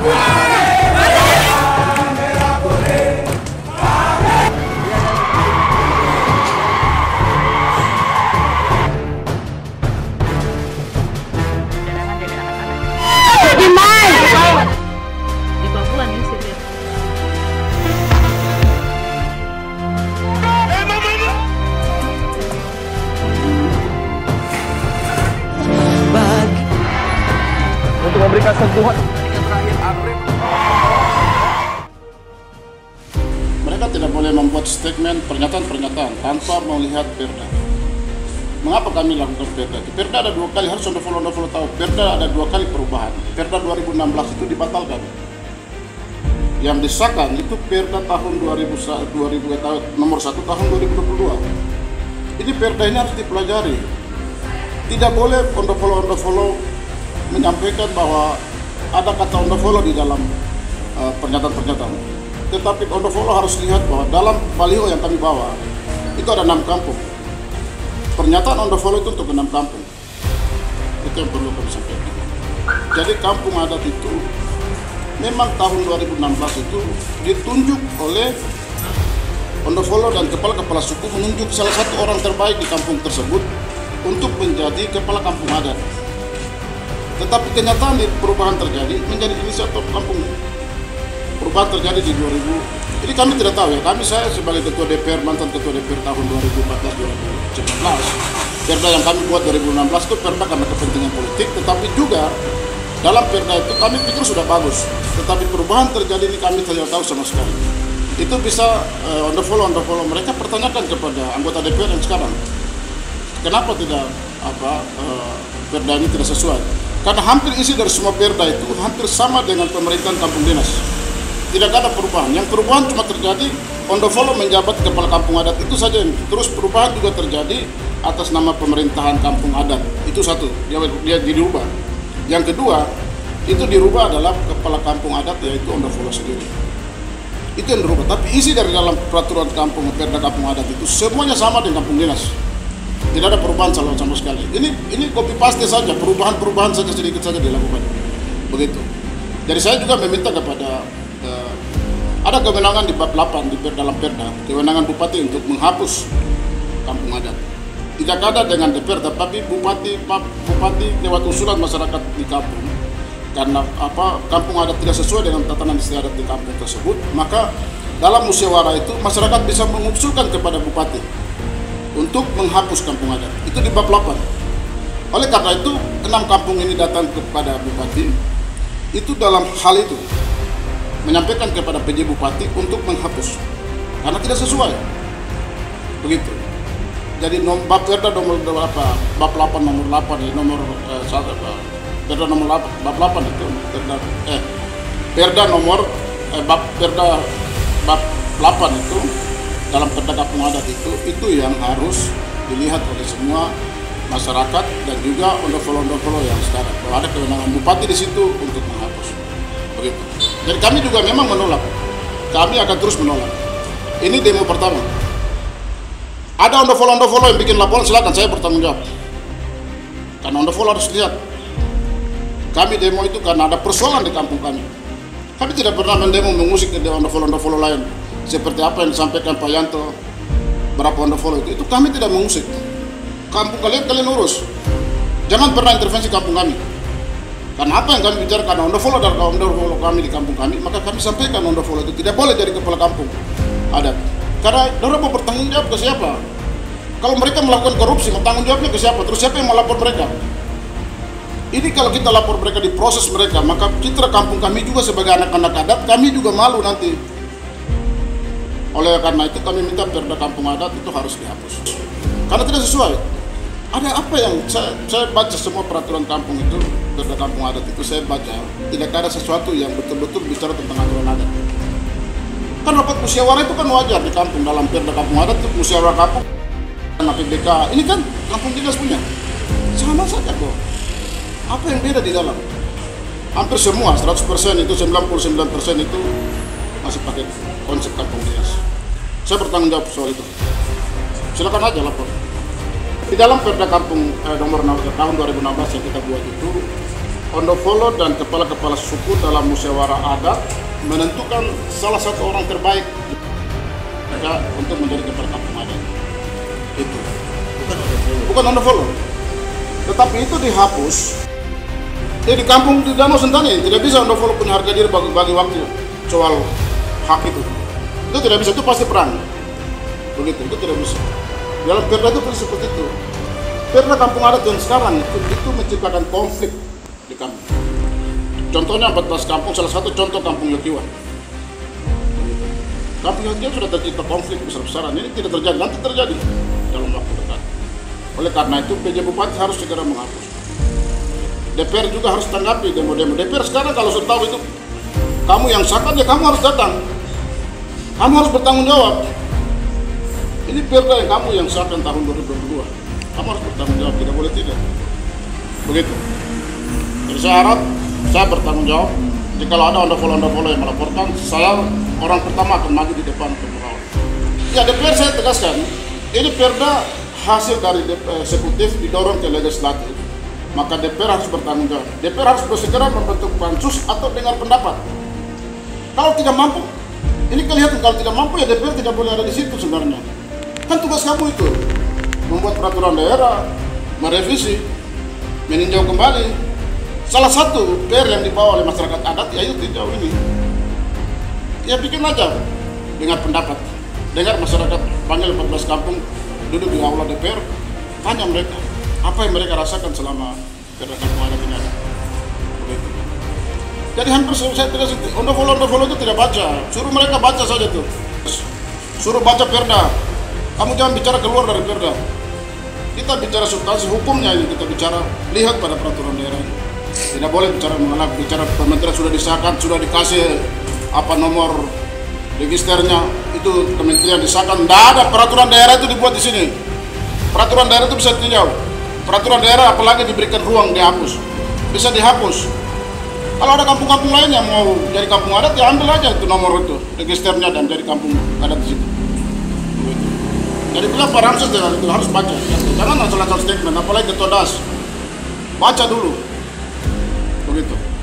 Di Papua nih sih. Untuk memberikan sentuhan. Mereka tidak boleh membuat statement pernyataan tanpa melihat perda. Mengapa kami lakukan perda? Perda ada 2 kali, harus Anda follow tahu. Perda ada 2 kali perubahan. Perda 2016 itu dibatalkan. Yang disahkan itu perda tahun 2000 nomor 1 tahun 2022. Ini perda ini harus dipelajari. Tidak boleh Anda follow menyampaikan bahwa ada kata Anda follow di dalam pernyataan. Tetapi Anda follow harus lihat bahwa dalam baliho yang kami bawa itu ada 6 kampung. Pernyataan Anda follow itu untuk 6 kampung. Itu yang perlu kami sampaikan. Jadi kampung adat itu memang tahun 2016 itu ditunjuk oleh Anda follow dan kepala suku menunjuk salah satu orang terbaik di kampung tersebut untuk menjadi kepala kampung adat. Tetapi kenyataan di perubahan terjadi menjadi inisiator kampung. Perubahan terjadi di 2000. Jadi kami tidak tahu ya. Saya sebagai ketua DPR, mantan ketua DPR tahun 2014-2019. Perda yang kami buat 2016 itu perda karena kepentingan politik, tetapi juga dalam perda itu kami pikir sudah bagus. Tetapi perubahan terjadi ini kami tidak tahu sama sekali. Itu bisa Anda follow mereka pertanyakan kepada anggota DPR yang sekarang. Kenapa tidak perda ini tidak sesuai? Karena hampir isi dari semua perda itu hampir sama dengan pemerintahan kampung dinas. Tidak ada perubahan. Yang perubahan cuma terjadi Anda follow menjabat kepala kampung adat itu saja. Terus perubahan juga terjadi atas nama pemerintahan kampung adat. Itu satu, dia dirubah. Yang kedua, itu dirubah adalah kepala kampung adat, yaitu Anda follow sendiri. Itu yang dirubah. Tapi isi dari dalam peraturan kampung, perda kampung adat itu semuanya sama dengan kampung dinas. Tidak ada perubahan sama sekali. Ini copy paste saja, perubahan saja sedikit saja dilakukan. Begitu. Jadi saya juga meminta kepada ada kewenangan di bab 8 dalam perda, kewenangan bupati untuk menghapus kampung adat. Tidak ada dengan DPR, tapi bupati lewat usulan masyarakat di kampung. Karena kampung adat tidak sesuai dengan tatanan istiadat di kampung tersebut, maka dalam musyawarah itu masyarakat bisa mengusulkan kepada bupati untuk menghapus kampung adat. Itu di bab 8. Oleh karena itu, 6 kampung ini datang kepada bupati, itu dalam hal itu menyampaikan kepada PJ Bupati untuk menghapus karena tidak sesuai. Begitu. Jadi bab perda nomor berapa? Bab 8 nomor 8 ya, perda nomor 8, bab 8 itu perda nomor bab 8 itu dalam perda kampung adat itu yang harus dilihat oleh semua masyarakat dan juga follow yang sekarang. Kalau ada kewenangan bupati di situ untuk menghapus. Begitu. Jadi kami juga memang menolak. Kami akan terus menolak. Ini demo pertama. Ada follow yang bikin laporan, silakan, saya bertanggung jawab. Karena follow harus lihat. Kami demo itu karena ada persoalan di kampung kami. Kami tidak pernah mendemo mengusik ke follow lain. Seperti apa yang disampaikan Pak Yanto, berapa follow itu kami tidak mengusik. Kampung kalian urus. Jangan pernah intervensi kampung kami. Karena apa yang kami bicarakan, follow kami di kampung kami, maka kami sampaikan follow itu tidak boleh jadi kepala kampung adat. Karena mereka mau bertanggung jawab ke siapa? Kalau mereka melakukan korupsi, mau tanggung jawabnya ke siapa? Terus siapa yang melapor mereka? Ini kalau kita lapor mereka di proses mereka, maka citra kampung kami juga sebagai anak-anak adat, kami juga malu nanti. Oleh karena itu kami minta perda kampung adat itu harus dihapus. Karena tidak sesuai. Ada apa yang saya baca semua peraturan kampung itu, perda kampung adat itu saya baca, tidak ada sesuatu yang betul-betul bicara tentang aturan adat. Kan rapat musyawarah itu kan wajar di kampung, dalam perda kampung adat itu musyawarah kampung, PBK, ini kan kampung dinas punya. Sama saja kok. Apa yang beda di dalam? Hampir semua, 100% itu, 99% itu masih pakai konsep kampung dinas. Saya bertanggung jawab soal itu. Silakan aja lapor. Di dalam perda kampung nomor tahun 2016 yang kita buat itu Ondofolo dan kepala-kepala suku dalam musyawarah adat menentukan salah satu orang terbaik untuk menjadi kepala kampung adat. Itu bukan Ondofolo, tetapi itu dihapus. Di kampung di Danau Sentani tidak bisa Ondofolo punya harga diri bagi waktu soal hak itu tidak bisa, itu pasti perang. Begitu, itu tidak bisa. Dalam perda itu seperti itu. Perda kampung adat yang sekarang itu menciptakan konflik di kampung. Contohnya 14 kampung, salah satu contoh kampung Yokiwan. Kampung Yokiwan sudah tercipta konflik besar-besaran. Ini tidak terjadi, nanti terjadi dalam waktu dekat. Oleh karena itu PJ Bupati harus segera menghapus. DPR juga harus tanggapi demo-demo. DPR sekarang kalau sudah tahu itu kamu yang sahkan, ya kamu harus datang. Kamu harus bertanggung jawab. Ini perda yang kamu yang sahkan tahun 2022. Kamu harus bertanggung jawab, tidak boleh tidak. Begitu. Jadi saya harap saya bertanggung jawab. Jika ada Ondofolo yang melaporkan, saya orang pertama akan maju di depan untuk mengawal. Ya, DPR saya tegaskan, ini perda hasil dari eksekutif didorong ke legislatif. Maka DPR harus bertanggung jawab. DPR harus segera membentuk pansus atau dengar pendapat. Kalau tidak mampu, ini kelihatan kalau tidak mampu ya DPR tidak boleh ada di situ sebenarnya. Kan tugas kamu itu membuat peraturan daerah, merevisi, meninjau kembali. Salah satu PR yang dibawa oleh masyarakat adat ya itu tinjau ini. Ya bikin aja dengar pendapat, dengar masyarakat, panggil 14 kampung duduk di aula DPR, tanya mereka apa yang mereka rasakan selama perda kampung adat ini ada. Begitu. Jadi hampir saya tidak Ondofolo itu tidak baca, suruh mereka baca saja tuh. Suruh baca perda. Kamu jangan bicara keluar dari perda. Kita bicara substansi hukumnya ini, kita bicara lihat pada peraturan daerah. Tidak boleh bicara mengenai bicara kementerian sudah disahkan, sudah dikasih apa nomor registernya, itu kementerian disahkan. Tidak ada peraturan daerah itu dibuat di sini. Peraturan daerah itu bisa ditinjau. Peraturan daerah apalagi diberikan ruang dihapus, bisa dihapus. Kalau ada kampung-kampung lain yang mau jadi kampung adat, ya ambil aja itu nomor itu, registernya dan jadi kampung adat di situ. Jadi bilang Pak Ramses dengan itu harus baca. Jangan asal-asal statement, apalagi ketua DAS. Baca dulu. Begitu.